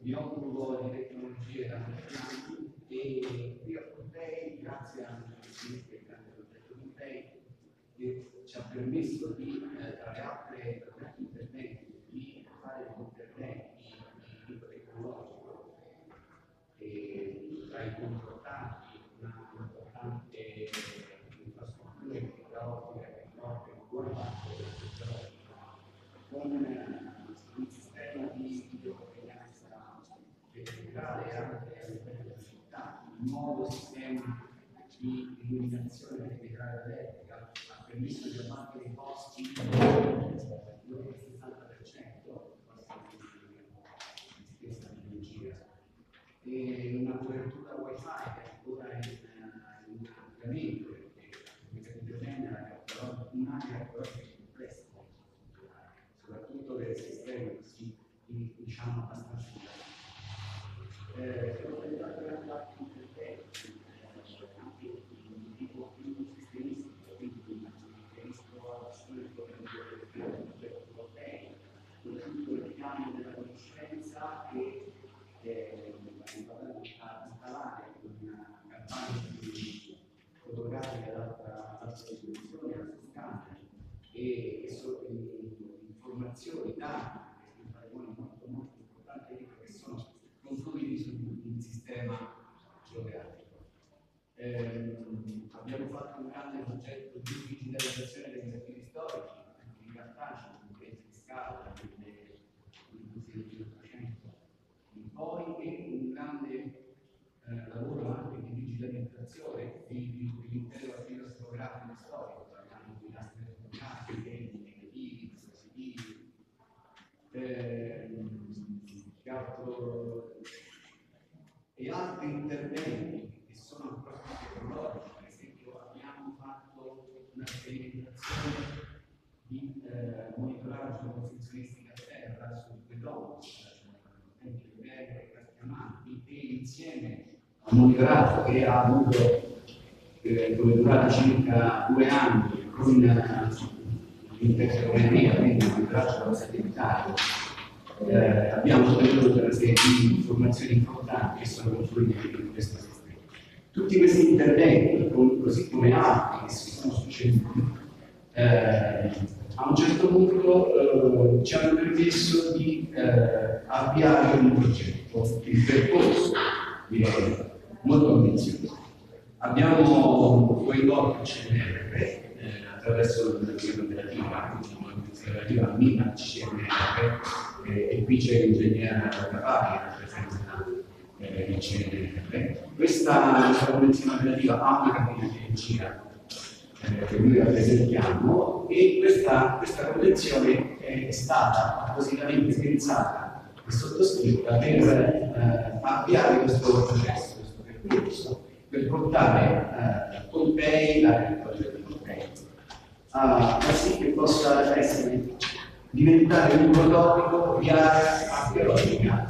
mi occupo di tecnologie da molti anni e qui a Pompei, grazie al grande progetto Pompei, che ci ha permesso di, tra le altre interventi, di fare degli interventi di tipo tecnologico e tra i più importanti una importante infrastruttura di fibra ottica che copre buona parte del territorio con un sistema di videosorveglianza verticale anche a livello della città, un nuovo sistema di illuminazione verticale elettrica ha permesso di abbattere i costi del 60% di spesa di energia e una copertura wifi che è ancora in ampliamento perché il genera però un'area ancora più complessa, soprattutto per sistemi così diciamo abbastanza tipo più sistemistico, quindi mi riferisco alla europei, con tutto il piano della conoscenza che a installare una campagna di fotografica ad alta risoluzione, a scanner e informazioni, dati, che è un patrimonio molto importante che sono confluiti su un sistema geografico. Abbiamo fatto un grande progetto di digitalizzazione degli archivi storici, anche in cartaceo, in pezzi di scala, nelle industrie del 800 in poi, e un grande lavoro anche di digitalizzazione dell'intero archivio fotografico storico, parliamo di nastri fotografiche, di negativi, dispositivi, e altri interventi che sono ancora più tecnologici. Per esempio abbiamo fatto una sperimentazione di monitoraggio funzionistica a terra sul pedone, e insieme al monitoraggio che ha avuto come durata circa 2 anni con l'interferometria, quindi il monitoraggio dello satellitario, abbiamo ottenuto una serie di informazioni importanti che sono confluite in questo sistema. Tutti questi interventi, così come altri che si sono succeduti, a un certo punto ci hanno permesso di avviare un progetto, il percorso, direi, molto ambizioso. Abbiamo coinvolto il CNR attraverso l'operativa, relativa al MINAC CNR, e qui c'è l'ingegnere Cavalli che rappresenta il CNR. Questa convenzione operativa ha una cabina di regia che noi rappresentiamo e questa convenzione è stata appositamente pensata e sottoscritta per avviare questo processo, questo percorso, per portare Pompei, l'area del progetto di Pompei, a far sì che possa diventare un prototipo di area archeologica.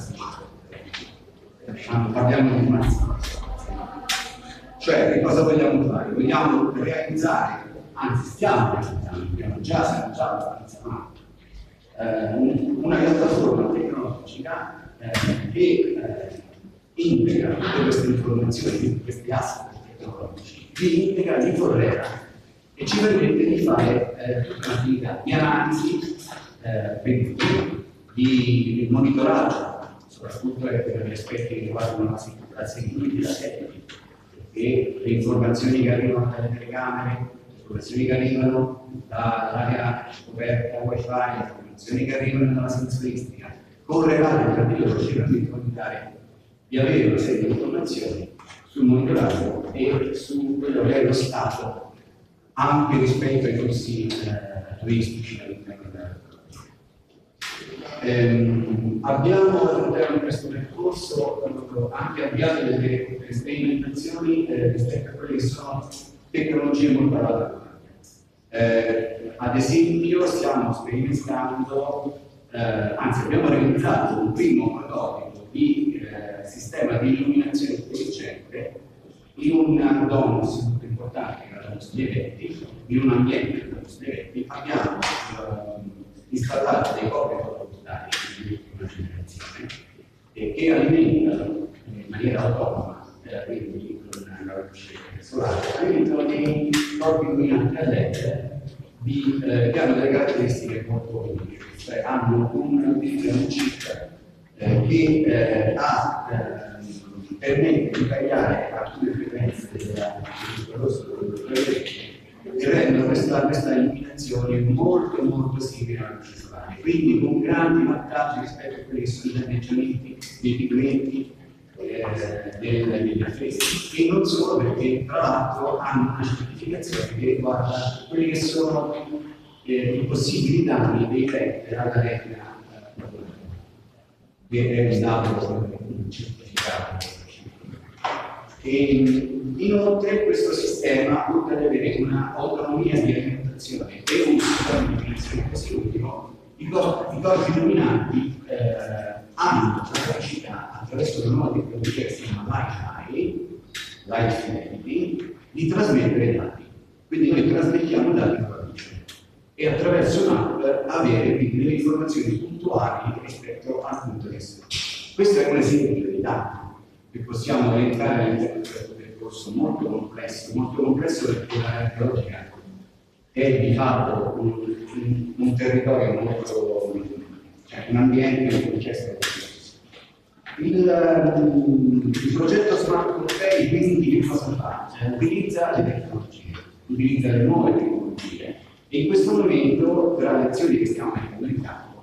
Parliamo di massimo. Cioè, che cosa vogliamo fare? Vogliamo realizzare, anzi stiamo realizzando, siamo già una piattaforma tecnologica che integra tutte queste informazioni, tutti questi asset tecnologici, li integra, li correla e ci permette di fare tutta un'attività di analisi, di monitoraggio, soprattutto per gli aspetti che riguardano la seguibilità tecnica, e le informazioni che arrivano dalle telecamere, le informazioni che arrivano dall'area coperta wifi, le informazioni che arrivano dalla sensoristica, correlate tra di loro ci permettono di avere una serie di informazioni sul monitoraggio e su quello che è lo stato anche rispetto ai flussi turistici all'interno della abbiamo all'interno di questo percorso anche avviato delle sperimentazioni rispetto a quelle che sono tecnologie molto avanzate. Ad esempio stiamo sperimentando, anzi abbiamo realizzato un primo prototipo di sistema di illuminazione intelligente in un domus molto importante che è la domus degli eventi, in un ambiente della domus degli eventi. Abbiamo installato dei copie fotovoltaiche di ultima generazione che alimentano in maniera autonoma, quindi con la luce solare, alimentano dei corpi illuminanti a LED che hanno delle caratteristiche molto uniche, cioè hanno un chip che permette di tagliare alcune frequenze e rendono questa illuminazione molto simile alla luce solare, quindi con grandi vantaggi rispetto a quelli che sono i danneggiamenti dei pigmenti degli affreschi, e non solo, perché tra l'altro hanno una certificazione che riguarda quelli che sono i possibili danni dei LED alla retina, che è un dato certificato. E inoltre questo sistema, oltre ad avere un'autonomia di alimentazione e un sistema di illuminazione così ultimo, i corpi illuminanti hanno la capacità, attraverso una nuova tecnologia che si chiama Light Fidelity, di trasmettere dati. Quindi noi trasmettiamo dati con la luce e attraverso un'app avere quindi delle informazioni puntuali rispetto al punto di vista. Questo è un esempio di dati che possiamo entrare all'interno di questo percorso molto complesso perché l'archeologia è di fatto un territorio molto, cioè un ambiente, un contesto. Il progetto Smart Pompei quindi che cosa fa? Utilizza le tecnologie, utilizza le nuove tecnologie, e in questo momento, tra le azioni che stiamo mettendo in campo,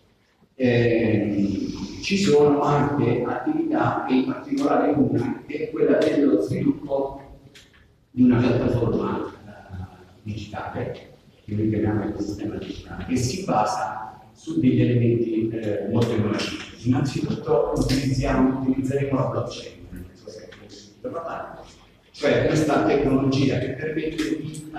ci sono anche attività, e in particolare una che è quella dello sviluppo di una piattaforma digitale, che noi chiamiamo il sistema digitale, che si basa su degli elementi molto innovativi. Innanzitutto utilizzeremo la blockchain, non so se avete sentito parlare, cioè questa tecnologia che permette di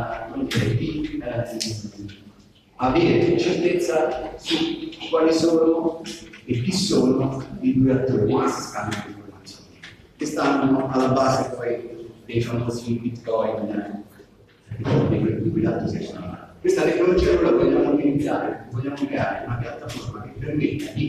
avere certezza su quali sono e chi sono i due attori che si scambiano informazioni, che stanno alla base poi dei famosi bitcoin di cui tanto si è parlato. Questa tecnologia noi la vogliamo utilizzare, vogliamo creare una piattaforma che permetta di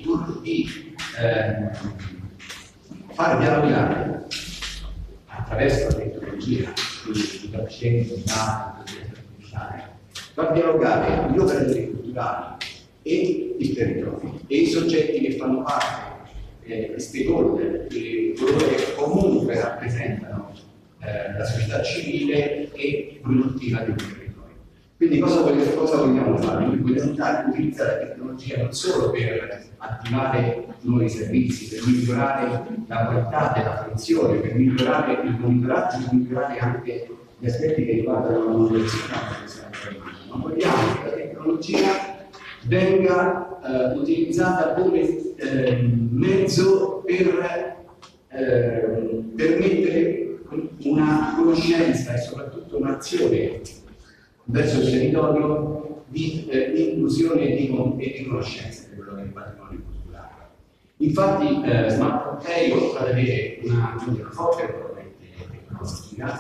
far dialogare attraverso la tecnologia, quindi di blockchain, di dati, far dialogare gli operatori culturali e il territorio e i soggetti che fanno parte, gli stakeholder, coloro che comunque rappresentano la società civile e produttiva del territorio. Quindi cosa vogliamo fare? Noi vogliamo utilizzare la tecnologia non solo per attivare nuovi servizi, per migliorare la qualità della funzione, per migliorare il monitoraggio, per migliorare anche gli aspetti che riguardano la manutenzione, ma vogliamo che la tecnologia venga utilizzata come mezzo per permettere una conoscenza e soprattutto un'azione verso il territorio di inclusione e di conoscenza di quello che è il patrimonio culturale. Infatti Smart Pompei, oltre ad avere una forte componente tecnologica,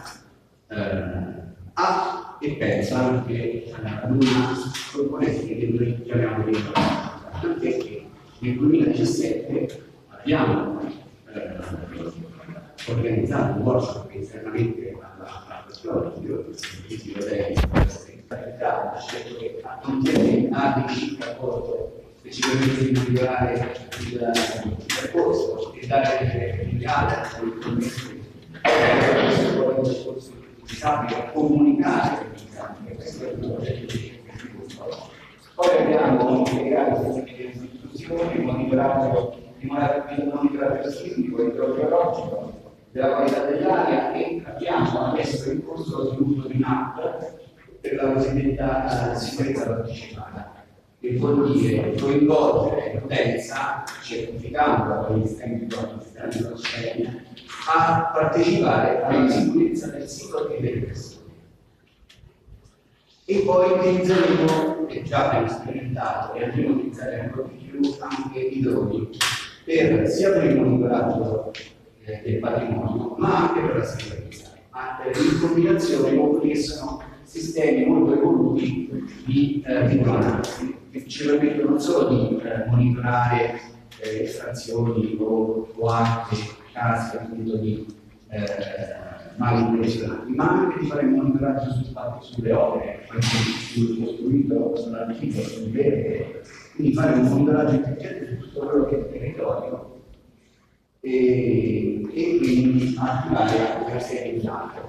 ha e pensa anche ad una componente che noi chiamiamo di innovazione, perché nel 2017 abbiamo organizzato un workshop internamente all'archeologia, che contiene dei rapporto che ci permette di migliorare il percorso e dare delle altre disabili a comunicare. Questo è il progetto di sviluppo. Poi abbiamo integrato le istituzioni, monitoraggio sismico e idrogeologico della qualità dell'aria, e abbiamo adesso in corso lo sviluppo di un'app per la cosiddetta sicurezza partecipata, che vuol dire coinvolgere l'utenza, certificando con gli sistemi di blockchain, a partecipare alla sicurezza del sito e delle persone. E poi utilizzeremo, e già abbiamo sperimentato, e andremo a utilizzare ancora di più anche i droni, sia per il monitoraggio del patrimonio, ma anche per la sicurezza, in combinazione con quelli che sono sistemi molto evoluti di videoanalisi, che ci permettono non solo di monitorare estrazioni o altri casi appunto di malintenzionati, ma anche di fare monitoraggio sulle opere, sul costruito, sull'antico, sul verde, quindi fare un monitoraggio intelligente su tutto quello che è il territorio e quindi attivare anche la serie di altro.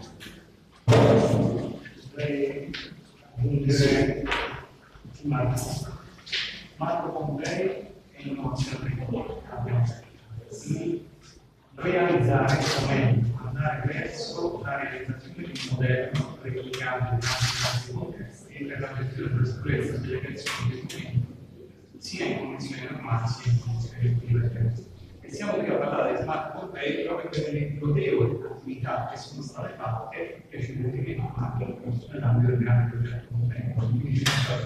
Marco Pompei e innovazione tecnologica. Realizzare come andare verso la realizzazione di un modello replicabile e per la gestione della sicurezza delle persone dei documenti, sia in condizioni normali sia in condizioni diverse. E siamo qui a parlare di Smart Pompei proprio per le notevoli attività che sono state fatte precedentemente anche nell'ambito del grande progetto Pompei. Quindi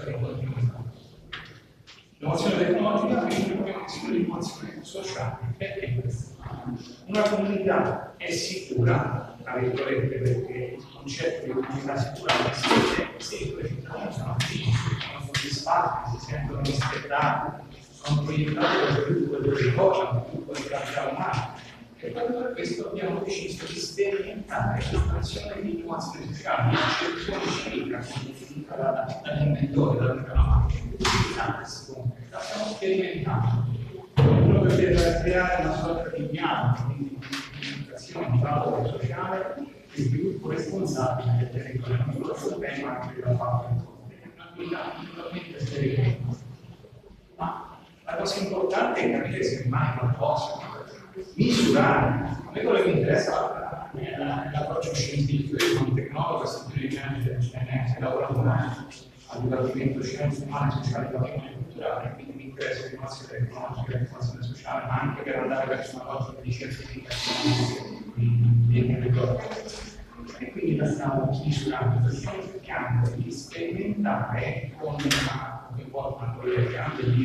l'innovazione tecnologica è un'innovazione sociale. Perché questo? Una comunità è sicura, tra virgolette, perché il concetto di comunità sicura non esiste se i tuoi cittadini sono felici, sono soddisfatti, si sentono rispettati, sono proiettati per sviluppo del territorio, per sviluppo di capitale umano. E proprio per questo abbiamo deciso di sperimentare questa azione di innovazione sociale, di accezione civica, come definita dall'inventore, dal Calamari. La stiamo sperimentando proprio per creare una sorta di piano di comunicazione, di valore sociale e sviluppo responsabile del territorio, non solo sul tema, ma anche della parte un'attività totalmente sperimentale. Ma la cosa importante è capire se rimane qualcosa, misurare. A me quello che mi interessa è l'approccio scientifico. Io sono un tecnologo, semplicemente del CNS, lavoro al Dipartimento Scienze Umane, Sociali, Patrimonio e Culturale, quindi mi interessa l'innovazione tecnologica, l'innovazione sociale, ma anche per andare verso una logica di certificazione dei territori. E quindi la stiamo misurando, stiamo cercando di sperimentare con che volta una collega di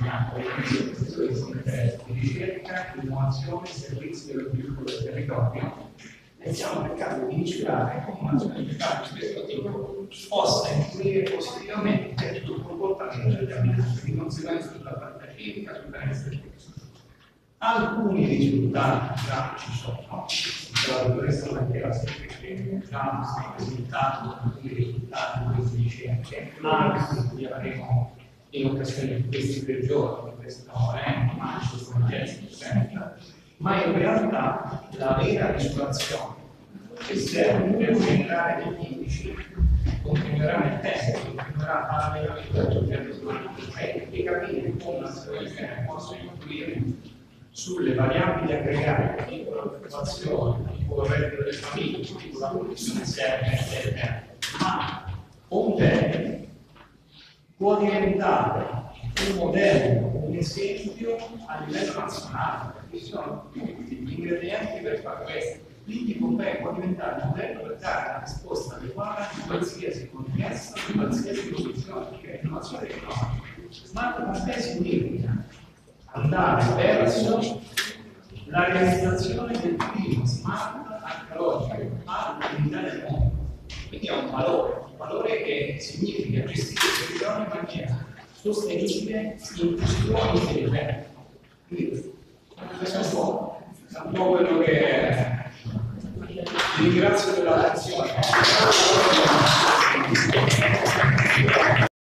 ricerca, innovazione, servizi dello sviluppo del territorio e stiamo cercando di misurare come un'azione di questo tipo possa influire positivamente sul comportamento degli abitanti, di conseguenza sulla parte fisica, sul benessere fisico. Alcuni risultati già ci sono, la dottoressa Matera già sta presentando alcuni risultati di queste ricerche, anche li avremo in occasione di questi 3 giorni, di questo Manchester Manchester Center, ma in realtà la vera misurazione che serve per generare degli indici continuerà nel tempo, continuerà parallelamente al progetto e capire come una situazione possa influire sulle variabili aggregate, tipo la preoccupazione, tipo il reddito delle famiglie, tipo la condizione esterna, ma Pompei può diventare un modello, un esempio a livello nazionale, perché ci sono tutti gli ingredienti per fare questo. Quindi Pompei può diventare un modello per dare una risposta adeguata in qualsiasi contesto, in qualsiasi condizione, perché l'innovazione tecnologica. Smart Pompei significa andare verso la realizzazione del primo smart archeologico all'unità del mondo. Quindi è un valore che significa gestire il territorio in maniera sostenibile, inclusiva e intelligente. Quindi questo è un po' quello che vi ringrazio per l'attenzione.